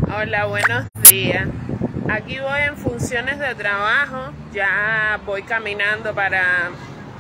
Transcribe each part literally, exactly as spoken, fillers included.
Hola, buenos días. Aquí voy en funciones de trabajo. Ya voy caminando para,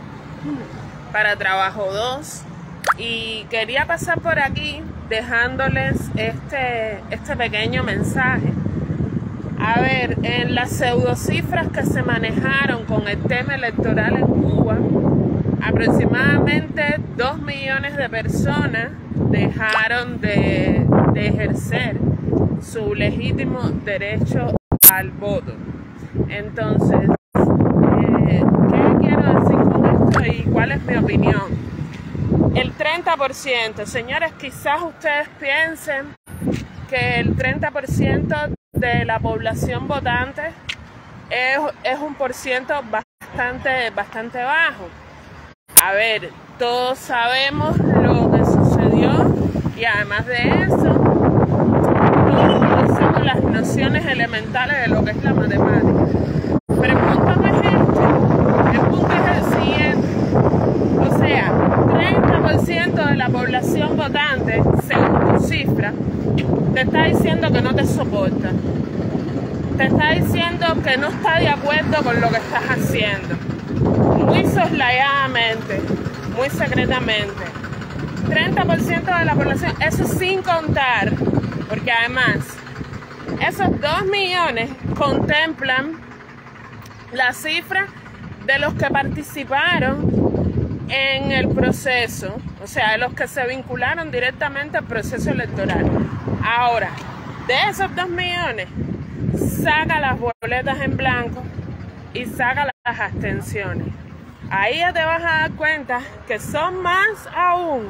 para trabajo dos. Y quería pasar por aquí dejándoles este, este pequeño mensaje. A ver, en las pseudocifras que se manejaron con el tema electoral en Cuba, aproximadamente dos millones de personas dejaron de, de ejercer su legítimo derecho al voto. Entonces, eh, ¿qué quiero decir con esto y cuál es mi opinión? El treinta por ciento, señores, quizás ustedes piensen que el treinta por ciento de la población votante es, es un por ciento bastante, bastante bajo. A ver, todos sabemos lo que sucedió y además de eso, todos conocemos las nociones elementales de lo que es la matemática. Pero el punto no es este, el punto es el siguiente. O sea, treinta por ciento de la población votante, según tu cifra, te está diciendo que no te soporta. Te está diciendo que no está de acuerdo con lo que estás haciendo. Muy soslayadamente, muy secretamente. treinta por ciento de la población, eso sin contar, porque además esos dos millones contemplan la cifra de los que participaron en el proceso, o sea, de los que se vincularon directamente al proceso electoral. Ahora, de esos dos millones, saca las boletas en blanco y saca las abstenciones. Ahí ya te vas a dar cuenta que son más aún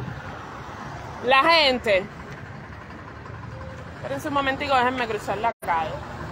la gente. Espérense un momentico, déjenme cruzar la calle.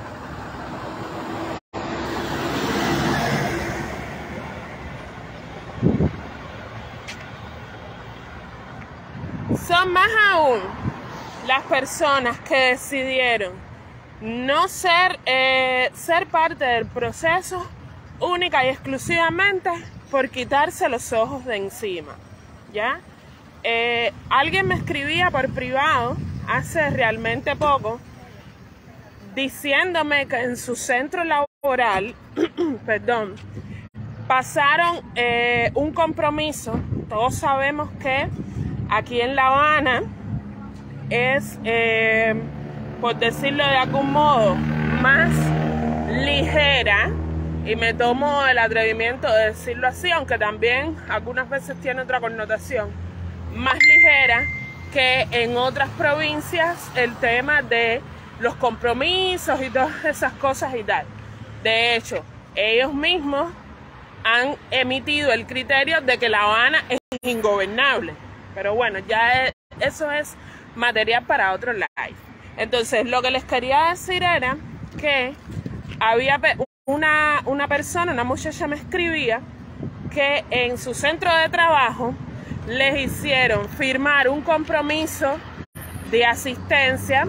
Son más aún las personas que decidieron no ser, eh, ser parte del proceso única y exclusivamente por quitarse los ojos de encima, ¿ya? Eh, alguien me escribía por privado hace realmente poco diciéndome que en su centro laboral, perdón, pasaron eh, un compromiso. Todos sabemos que aquí en La Habana es, eh, por decirlo de algún modo, más ligera, y me tomo el atrevimiento de decirlo así, aunque también algunas veces tiene otra connotación, más ligera que en otras provincias el tema de los compromisos y todas esas cosas y tal. De hecho, ellos mismos han emitido el criterio de que La Habana es ingobernable. Pero bueno, ya eso es material para otro live. Entonces, lo que les quería decir era que había una, una persona, una muchacha me escribía que en su centro de trabajo les hicieron firmar un compromiso de asistencia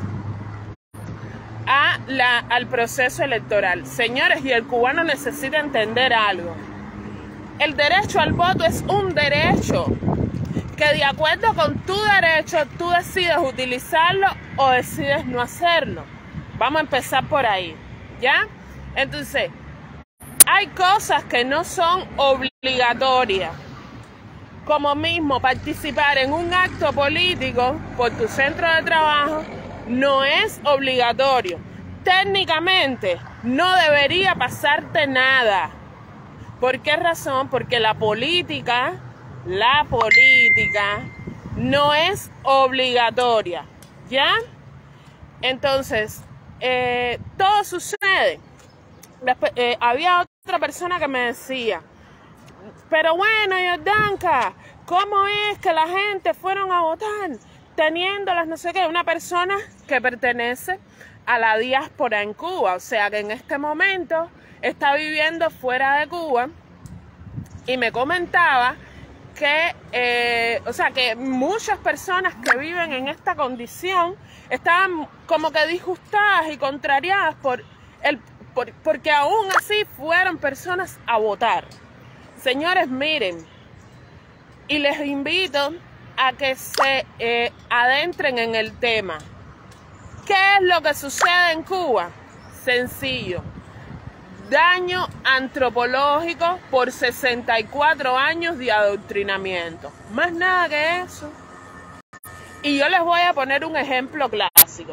a la, al proceso electoral. Señores, y el cubano necesita entender algo. El derecho al voto es un derecho que, de acuerdo con tu derecho, tú decides utilizarlo o decides no hacerlo. Vamos a empezar por ahí, ¿ya? Entonces, hay cosas que no son obligatorias, como mismo participar en un acto político por tu centro de trabajo no es obligatorio. Técnicamente no debería pasarte nada. ¿Por qué razón? Porque la política, la política no es obligatoria, ¿ya? Entonces, eh, todo sucede. Eh, había otra persona que me decía, pero bueno, Yordanka, ¿cómo es que la gente fueron a votar teniendo las no sé qué? Una persona que pertenece a la diáspora en Cuba, o sea que en este momento está viviendo fuera de Cuba, y me comentaba que, eh, o sea, que muchas personas que viven en esta condición estaban como que disgustadas y contrariadas por el, por, porque aún así fueron personas a votar. Señores, miren, y les invito a que se eh, adentren en el tema. ¿Qué es lo que sucede en Cuba? Sencillo. Daño antropológico por sesenta y cuatro años de adoctrinamiento. Más nada que eso. Y yo les voy a poner un ejemplo clásico.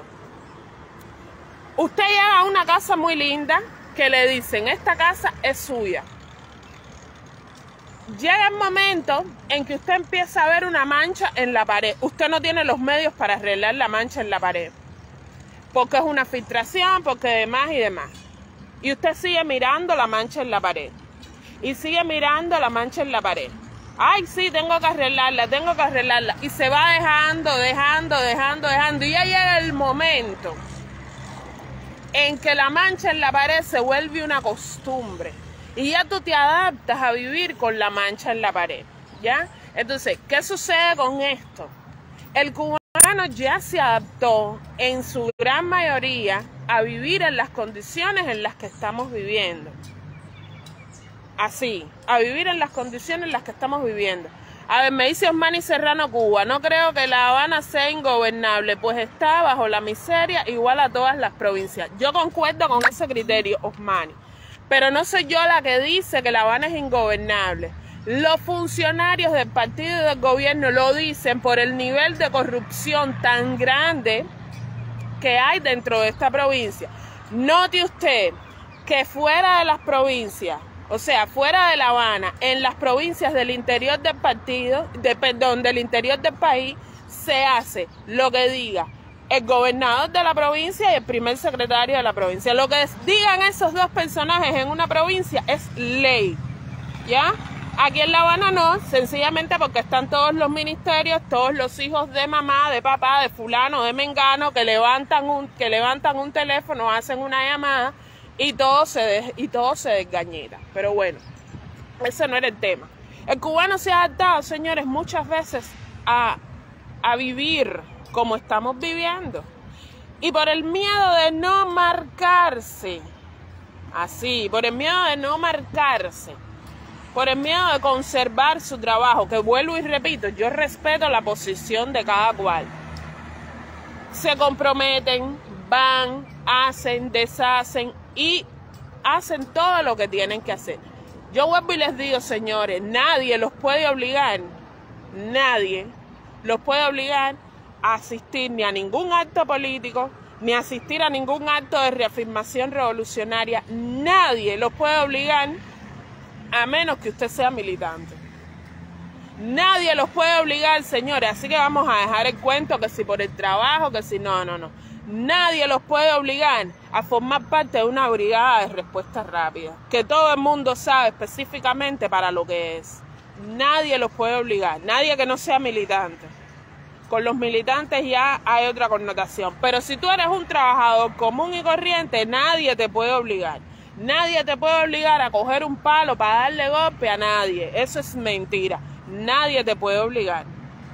Usted llega a una casa muy linda que le dicen, esta casa es suya. Llega el momento en que usted empieza a ver una mancha en la pared. Usted no tiene los medios para arreglar la mancha en la pared. Porque es una filtración, porque demás y demás. Y usted sigue mirando la mancha en la pared. Y sigue mirando la mancha en la pared. Ay, sí, tengo que arreglarla, tengo que arreglarla. Y se va dejando, dejando, dejando, dejando. Y ya llega el momento en que la mancha en la pared se vuelve una costumbre. Y ya tú te adaptas a vivir con la mancha en la pared, ¿ya? Entonces, ¿qué sucede con esto? El cubano ya se adaptó en su gran mayoría a vivir en las condiciones en las que estamos viviendo. Así, a vivir en las condiciones en las que estamos viviendo. A ver, me dice Osmani Serrano Cuba, no creo que La Habana sea ingobernable, pues está bajo la miseria igual a todas las provincias. Yo concuerdo con ese criterio, Osmani, pero no soy yo la que dice que La Habana es ingobernable. Los funcionarios del partido y del gobierno lo dicen por el nivel de corrupción tan grande que hay dentro de esta provincia. Note usted que fuera de las provincias, o sea, fuera de La Habana, en las provincias del interior del partido, de, perdón, del interior del país, se hace lo que diga el gobernador de la provincia y el primer secretario de la provincia. Lo que digan esos dos personajes en una provincia es ley, ¿ya? Aquí en La Habana no, sencillamente porque están todos los ministerios, todos los hijos de mamá, de papá, de fulano, de mengano, que levantan un, que levantan un teléfono, hacen una llamada y todo se des, y todo se desgañita. Pero bueno, ese no era el tema. El cubano se ha adaptado, señores, muchas veces a, a vivir como estamos viviendo. Y por el miedo de no marcarse, así, por el miedo de no marcarse, por el miedo de conservar su trabajo, que vuelvo y repito, yo respeto la posición de cada cual. Se comprometen, van, hacen, deshacen y hacen todo lo que tienen que hacer. Yo vuelvo y les digo, señores, nadie los puede obligar, nadie los puede obligar a asistir ni a ningún acto político, ni a asistir a ningún acto de reafirmación revolucionaria. Nadie los puede obligar a menos que usted sea militante. Nadie los puede obligar, señores, así que vamos a dejar el cuento que si por el trabajo, que si no, no, no. Nadie los puede obligar a formar parte de una brigada de respuesta rápida, que todo el mundo sabe específicamente para lo que es. Nadie los puede obligar, nadie que no sea militante. Con los militantes ya hay otra connotación, pero si tú eres un trabajador común y corriente, nadie te puede obligar. Nadie te puede obligar a coger un palo para darle golpe a nadie. Eso es mentira. Nadie te puede obligar.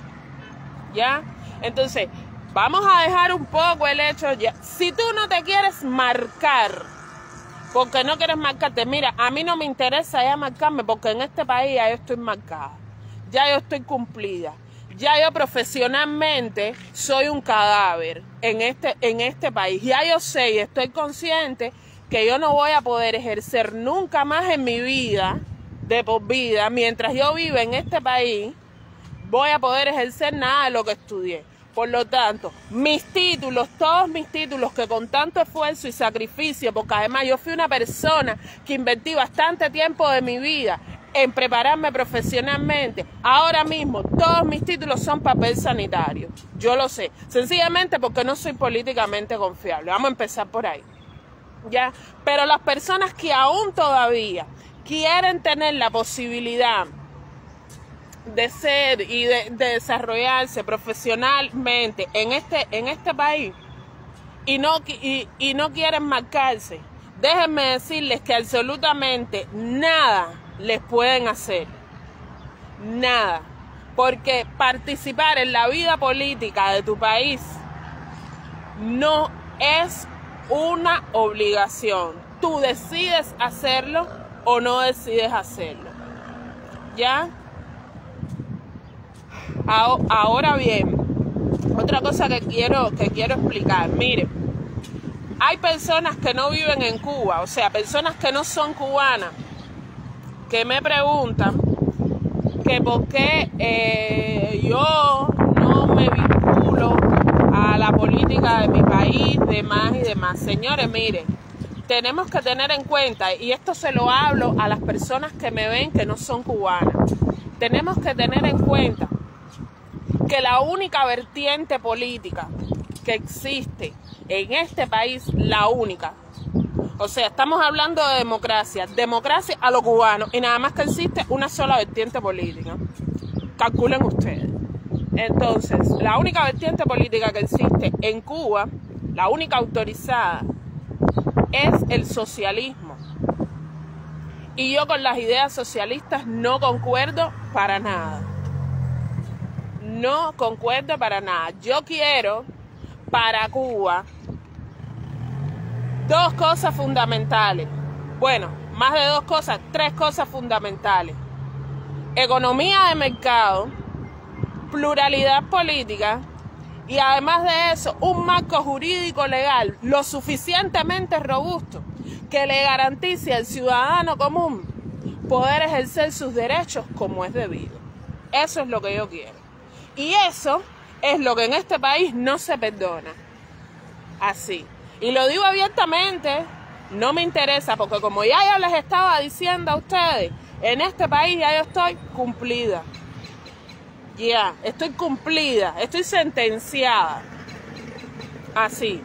¿Ya? Entonces, vamos a dejar un poco el hecho ya. Si tú no te quieres marcar, porque no quieres marcarte, mira, a mí no me interesa ya marcarme, porque en este país ya yo estoy marcada. Ya yo estoy cumplida. Ya yo profesionalmente soy un cadáver en este, en este país. Ya yo sé y estoy consciente que yo no voy a poder ejercer nunca más en mi vida, de por vida, mientras yo viva en este país, voy a poder ejercer nada de lo que estudié. Por lo tanto, mis títulos, todos mis títulos que con tanto esfuerzo y sacrificio, porque además yo fui una persona que invertí bastante tiempo de mi vida en prepararme profesionalmente, ahora mismo todos mis títulos son papel sanitario. Yo lo sé, sencillamente porque no soy políticamente confiable. Vamos a empezar por ahí. ¿Ya? Pero las personas que aún todavía quieren tener la posibilidad de ser y de, de desarrollarse profesionalmente en este, en este país y no, y, y no quieren marcarse, déjenme decirles que absolutamente nada les pueden hacer. Nada. Porque participar en la vida política de tu país no es una obligación. Tú decides hacerlo o no decides hacerlo. ¿Ya? Ahora bien, Otra cosa que quiero, que quiero explicar, mire, hay personas que no viven en Cuba, o sea, personas que no son cubanas, que me preguntan que por qué eh, yo no me vinculo a la política de mi país, demás y demás. Señores, miren, tenemos que tener en cuenta, y esto se lo hablo a las personas que me ven que no son cubanas, tenemos que tener en cuenta que la única vertiente política que existe en este país, la única, o sea, estamos hablando de democracia, democracia a los cubanos, y nada más que existe una sola vertiente política. Calculen ustedes. Entonces, la única vertiente política que existe en Cuba, la única autorizada, es el socialismo. Y yo con las ideas socialistas no concuerdo para nada. No concuerdo para nada. Yo quiero para Cuba dos cosas fundamentales. Bueno, más de dos cosas, tres cosas fundamentales. Economía de mercado, pluralidad política y además de eso, un marco jurídico legal lo suficientemente robusto que le garantice al ciudadano común poder ejercer sus derechos como es debido. Eso es lo que yo quiero. Y eso es lo que en este país no se perdona. Así. Y lo digo abiertamente, no me interesa, porque como ya yo les estaba diciendo a ustedes, en este país ya yo estoy cumplida. Ya, yeah, estoy cumplida, estoy sentenciada. Así.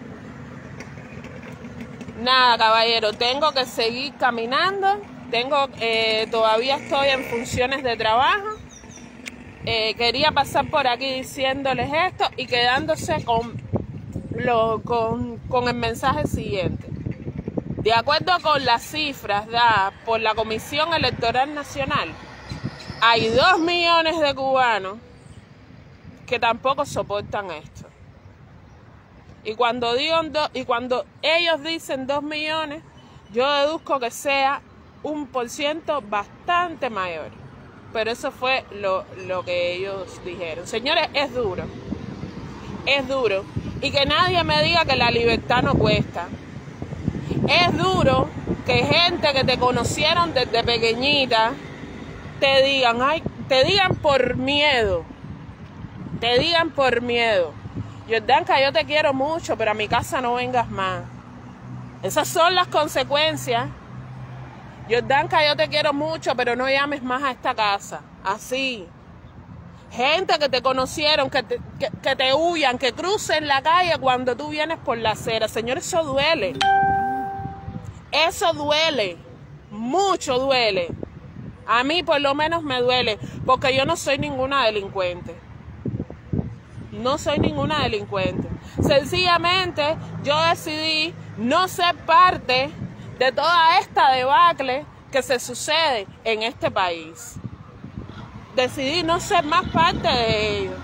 Nada, caballero, tengo que seguir caminando. Tengo, eh, todavía estoy en funciones de trabajo. Eh, quería pasar por aquí diciéndoles esto y quedándose con, lo, con, con el mensaje siguiente. De acuerdo con las cifras dadas por la Comisión Electoral Nacional, hay dos millones de cubanos que tampoco soportan esto. Y cuando, digo do, y cuando ellos dicen dos millones, yo deduzco que sea un por ciento bastante mayor. Pero eso fue lo, lo que ellos dijeron. Señores, es duro. Es duro. Y que nadie me diga que la libertad no cuesta. Es duro que gente que te conocieron desde pequeñita te digan, ay, te digan por miedo. Te digan por miedo. Yordanka, yo te quiero mucho, pero a mi casa no vengas más. Esas son las consecuencias. Yordanka, yo te quiero mucho, pero no llames más a esta casa. Así. Gente que te conocieron, que te, que, que te huyan, que crucen la calle cuando tú vienes por la acera. Señores, eso duele. Eso duele. Mucho duele. A mí por lo menos me duele, porque yo no soy ninguna delincuente. No soy ninguna delincuente. Sencillamente, yo decidí no ser parte de toda esta debacle que se sucede en este país. Decidí no ser más parte de ello.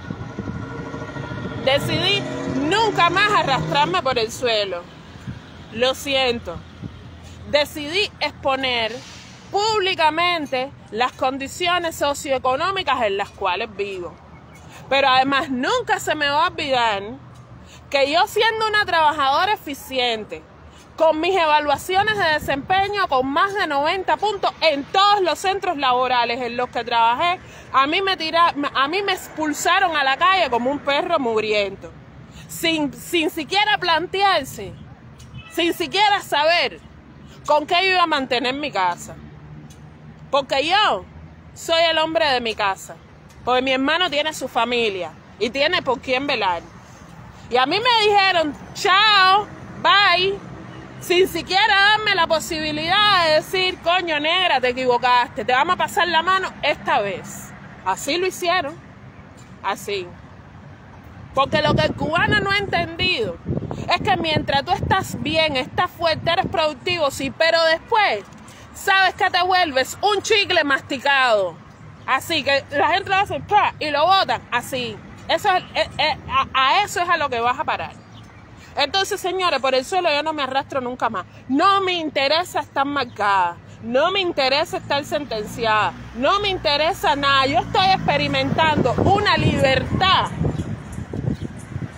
Decidí nunca más arrastrarme por el suelo. Lo siento. Decidí exponer públicamente las condiciones socioeconómicas en las cuales vivo. Pero además nunca se me va a olvidar que yo, siendo una trabajadora eficiente, con mis evaluaciones de desempeño con más de noventa puntos en todos los centros laborales en los que trabajé, a mí me tira, a mí me expulsaron a la calle como un perro mugriento, sin, sin siquiera plantearse, sin siquiera saber con qué yo iba a mantener mi casa. Porque yo soy el hombre de mi casa, porque mi hermano tiene su familia y tiene por quién velar. Y a mí me dijeron, chao, bye, sin siquiera darme la posibilidad de decir, coño negra, te equivocaste, te vamos a pasar la mano esta vez. Así lo hicieron, así. Porque lo que el cubano no ha entendido es que mientras tú estás bien, estás fuerte, eres productivo, sí, pero después sabes que te vuelves un chicle masticado. Así que la gente lo hace y lo botan así. Eso es, es, es, a, a eso es a lo que vas a parar. Entonces, señores, por el suelo yo no me arrastro nunca más. No me interesa estar marcada. No me interesa estar sentenciada. No me interesa nada. Yo estoy experimentando una libertad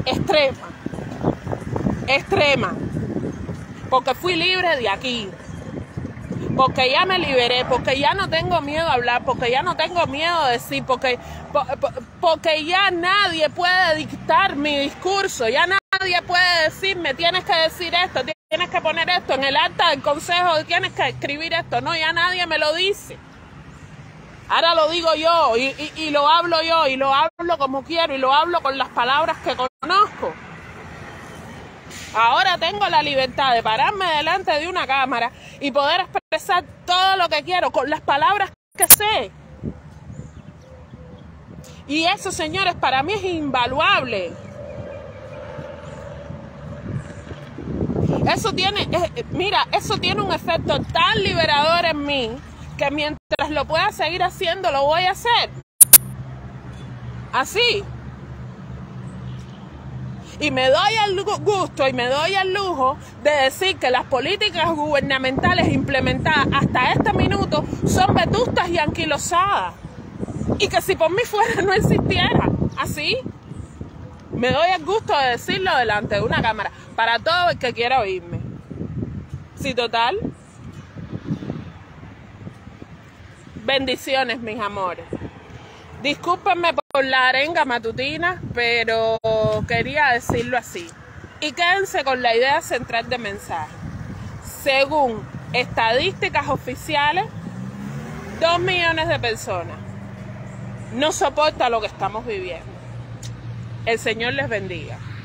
extrema, extrema, porque fui libre de aquí, porque ya me liberé, porque ya no tengo miedo a hablar, porque ya no tengo miedo a decir, porque, porque ya nadie puede dictar mi discurso, ya nadie puede decirme, tienes que decir esto, tienes que poner esto en el acta del consejo, tienes que escribir esto, no, ya nadie me lo dice. Ahora lo digo yo, y, y, y lo hablo yo, y lo hablo como quiero, y lo hablo con las palabras que conozco. Ahora tengo la libertad de pararme delante de una cámara y poder expresar todo lo que quiero con las palabras que sé. Y eso, señores, para mí es invaluable. Eso tiene, eh, mira, eso tiene un efecto tan liberador en mí que mientras lo pueda seguir haciendo, lo voy a hacer. Así. Y me doy el gusto y me doy el lujo de decir que las políticas gubernamentales implementadas hasta este minuto son vetustas y anquilosadas. Y que si por mí fuera no existiera. Así. Me doy el gusto de decirlo delante de una cámara para todo el que quiera oírme. Sí, total. Bendiciones, mis amores. Discúlpenme por la arenga matutina, pero quería decirlo así. Y quédense con la idea central del mensaje. Según estadísticas oficiales, dos millones de personas no soportan lo que estamos viviendo. El Señor les bendiga.